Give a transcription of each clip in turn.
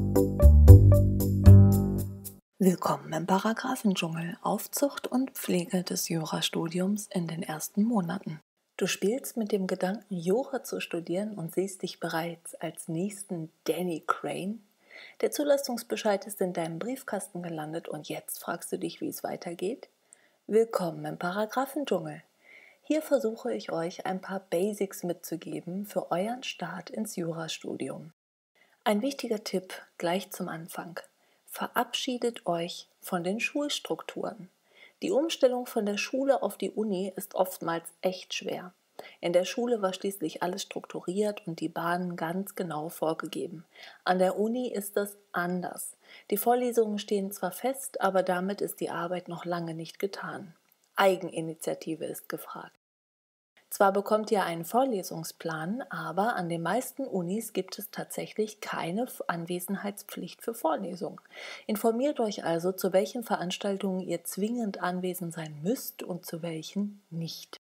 Willkommen im Paragraphendschungel, Aufzucht und Pflege des Jurastudiums in den ersten Monaten. Du spielst mit dem Gedanken, Jura zu studieren und siehst dich bereits als nächsten Danny Crane. Der Zulassungsbescheid ist in deinem Briefkasten gelandet und jetzt fragst du dich, wie es weitergeht? Willkommen im Paragraphendschungel. Hier versuche ich euch ein paar Basics mitzugeben für euren Start ins Jurastudium. Ein wichtiger Tipp gleich zum Anfang: Verabschiedet euch von den Schulstrukturen. Die Umstellung von der Schule auf die Uni ist oftmals echt schwer. In der Schule war schließlich alles strukturiert und die Bahnen ganz genau vorgegeben. An der Uni ist das anders. Die Vorlesungen stehen zwar fest, aber damit ist die Arbeit noch lange nicht getan. Eigeninitiative ist gefragt. Zwar bekommt ihr einen Vorlesungsplan, aber an den meisten Unis gibt es tatsächlich keine Anwesenheitspflicht für Vorlesungen. Informiert euch also, zu welchen Veranstaltungen ihr zwingend anwesend sein müsst und zu welchen nicht.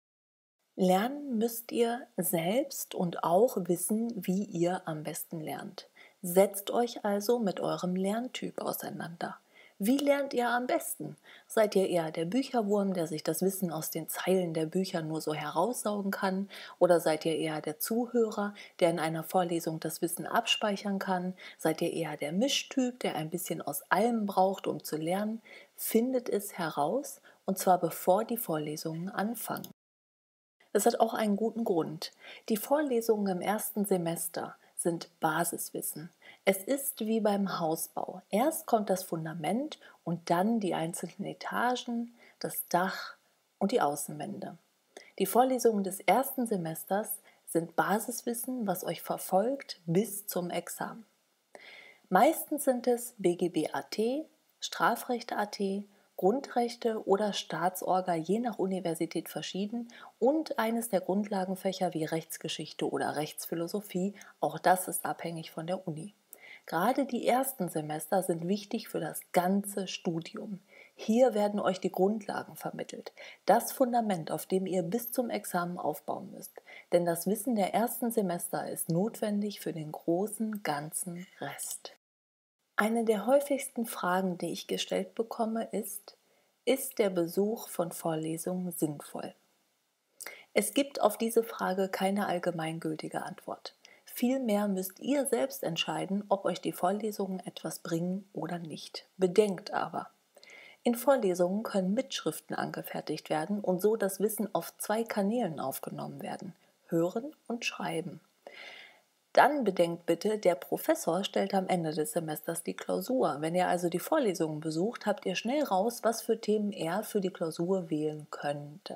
Lernen müsst ihr selbst und auch wissen, wie ihr am besten lernt. Setzt euch also mit eurem Lerntyp auseinander. Wie lernt ihr am besten? Seid ihr eher der Bücherwurm, der sich das Wissen aus den Zeilen der Bücher nur so heraussaugen kann? Oder seid ihr eher der Zuhörer, der in einer Vorlesung das Wissen abspeichern kann? Seid ihr eher der Mischtyp, der ein bisschen aus allem braucht, um zu lernen? Findet es heraus, und zwar bevor die Vorlesungen anfangen. Es hat auch einen guten Grund. Die Vorlesungen im ersten Semester sind Basiswissen. Es ist wie beim Hausbau. Erst kommt das Fundament und dann die einzelnen Etagen, das Dach und die Außenwände. Die Vorlesungen des ersten Semesters sind Basiswissen, was euch verfolgt bis zum Examen. Meistens sind es BGB-AT, Strafrecht-AT, Grundrechte oder Staatsorga, je nach Universität verschieden, und eines der Grundlagenfächer wie Rechtsgeschichte oder Rechtsphilosophie, auch das ist abhängig von der Uni. Gerade die ersten Semester sind wichtig für das ganze Studium. Hier werden euch die Grundlagen vermittelt, das Fundament, auf dem ihr bis zum Examen aufbauen müsst. Denn das Wissen der ersten Semester ist notwendig für den großen, ganzen Rest. Eine der häufigsten Fragen, die ich gestellt bekomme, ist der Besuch von Vorlesungen sinnvoll? Es gibt auf diese Frage keine allgemeingültige Antwort. Vielmehr müsst ihr selbst entscheiden, ob euch die Vorlesungen etwas bringen oder nicht. Bedenkt aber: In Vorlesungen können Mitschriften angefertigt werden und so das Wissen auf 2 Kanälen aufgenommen werden: Hören und Schreiben. Dann bedenkt bitte, der Professor stellt am Ende des Semesters die Klausur. Wenn ihr also die Vorlesungen besucht, habt ihr schnell raus, was für Themen er für die Klausur wählen könnte.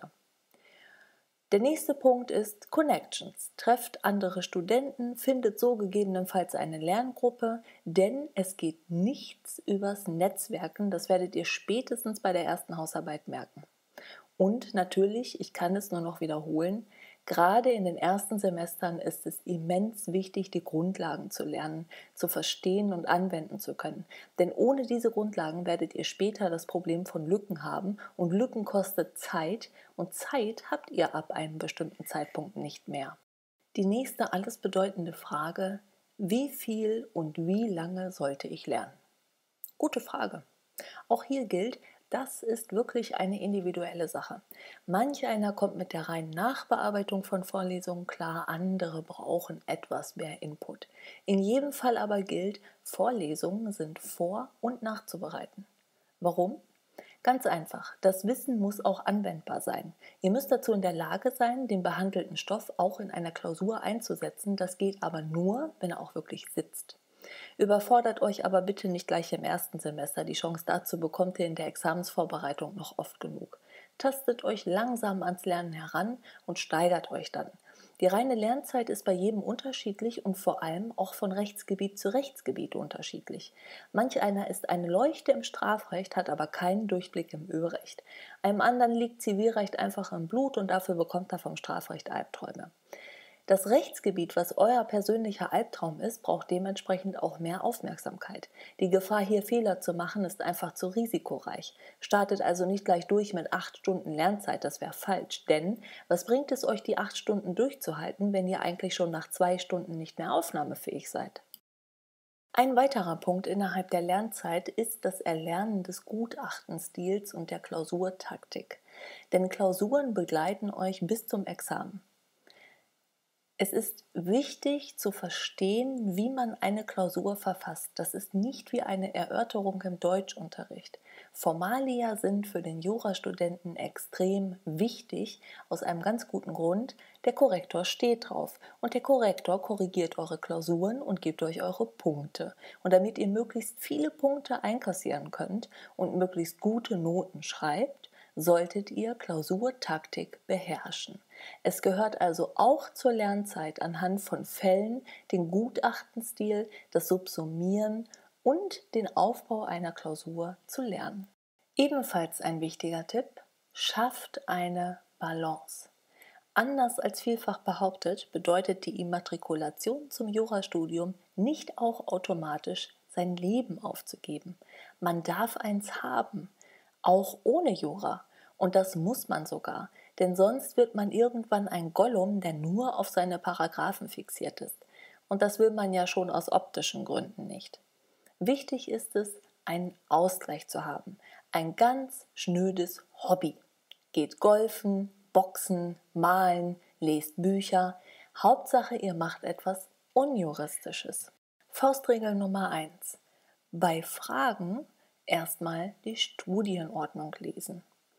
Der nächste Punkt ist Connections. Trefft andere Studenten, findet so gegebenenfalls eine Lerngruppe, denn es geht nichts übers Netzwerken, das werdet ihr spätestens bei der ersten Hausarbeit merken. Und natürlich, ich kann es nur noch wiederholen, gerade in den ersten Semestern ist es immens wichtig, die Grundlagen zu lernen, zu verstehen und anwenden zu können. Denn ohne diese Grundlagen werdet ihr später das Problem von Lücken haben, und Lücken kostet Zeit, und Zeit habt ihr ab einem bestimmten Zeitpunkt nicht mehr. Die nächste alles bedeutende Frage: Wie viel und wie lange sollte ich lernen? Gute Frage. Auch hier gilt, das ist wirklich eine individuelle Sache. Manch einer kommt mit der reinen Nachbearbeitung von Vorlesungen klar, andere brauchen etwas mehr Input. In jedem Fall aber gilt, Vorlesungen sind vor- und nachzubereiten. Warum? Ganz einfach, das Wissen muss auch anwendbar sein. Ihr müsst dazu in der Lage sein, den behandelten Stoff auch in einer Klausur einzusetzen. Das geht aber nur, wenn er auch wirklich sitzt. Überfordert euch aber bitte nicht gleich im ersten Semester. Die Chance dazu bekommt ihr in der Examensvorbereitung noch oft genug. Tastet euch langsam ans Lernen heran und steigert euch dann. Die reine Lernzeit ist bei jedem unterschiedlich und vor allem auch von Rechtsgebiet zu Rechtsgebiet unterschiedlich. Manch einer ist eine Leuchte im Strafrecht, hat aber keinen Durchblick im Ölrecht. Einem anderen liegt Zivilrecht einfach im Blut und dafür bekommt er vom Strafrecht Albträume. Das Rechtsgebiet, was euer persönlicher Albtraum ist, braucht dementsprechend auch mehr Aufmerksamkeit. Die Gefahr, hier Fehler zu machen, ist einfach zu risikoreich. Startet also nicht gleich durch mit 8 Stunden Lernzeit, das wäre falsch. Denn was bringt es euch, die 8 Stunden durchzuhalten, wenn ihr eigentlich schon nach 2 Stunden nicht mehr aufnahmefähig seid? Ein weiterer Punkt innerhalb der Lernzeit ist das Erlernen des Gutachtenstils und der Klausurtaktik. Denn Klausuren begleiten euch bis zum Examen. Es ist wichtig zu verstehen, wie man eine Klausur verfasst. Das ist nicht wie eine Erörterung im Deutschunterricht. Formalia sind für den Jurastudenten extrem wichtig, aus einem ganz guten Grund. Der Korrektor steht drauf und der Korrektor korrigiert eure Klausuren und gibt euch eure Punkte. Und damit ihr möglichst viele Punkte einkassieren könnt und möglichst gute Noten schreibt, solltet ihr Klausurtaktik beherrschen. Es gehört also auch zur Lernzeit anhand von Fällen den Gutachtenstil, das Subsumieren und den Aufbau einer Klausur zu lernen. Ebenfalls ein wichtiger Tipp: schafft eine Balance. Anders als vielfach behauptet, bedeutet die Immatrikulation zum Jurastudium nicht auch automatisch sein Leben aufzugeben. Man darf eins haben, auch ohne Jura. Und das muss man sogar, denn sonst wird man irgendwann ein Gollum, der nur auf seine Paragraphen fixiert ist. Und das will man ja schon aus optischen Gründen nicht. Wichtig ist es, einen Ausgleich zu haben, ein ganz schnödes Hobby. Geht golfen, boxen, malen, lest Bücher. Hauptsache, ihr macht etwas Unjuristisches. Faustregel Nummer 1. Bei Fragen erstmal die Studienordnung lesen.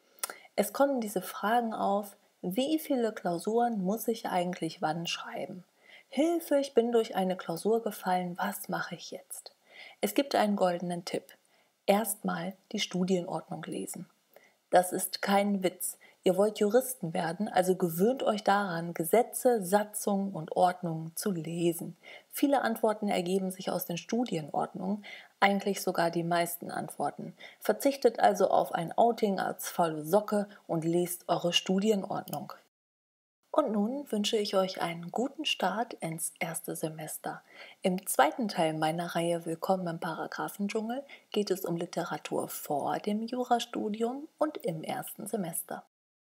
Es kommen diese Fragen auf: Wie viele Klausuren muss ich eigentlich wann schreiben? Hilfe, ich bin durch eine Klausur gefallen, was mache ich jetzt? Es gibt einen goldenen Tipp. Erstmal die Studienordnung lesen. Das ist kein Witz. Ihr wollt Juristen werden, also gewöhnt euch daran, Gesetze, Satzungen und Ordnungen zu lesen. Viele Antworten ergeben sich aus den Studienordnungen, eigentlich sogar die meisten Antworten. Verzichtet also auf ein Outing als faule Socke und lest eure Studienordnung. Und nun wünsche ich euch einen guten Start ins erste Semester. Im zweiten Teil meiner Reihe Willkommen im Paragraphendschungel geht es um Literatur vor dem Jurastudium und im ersten Semester.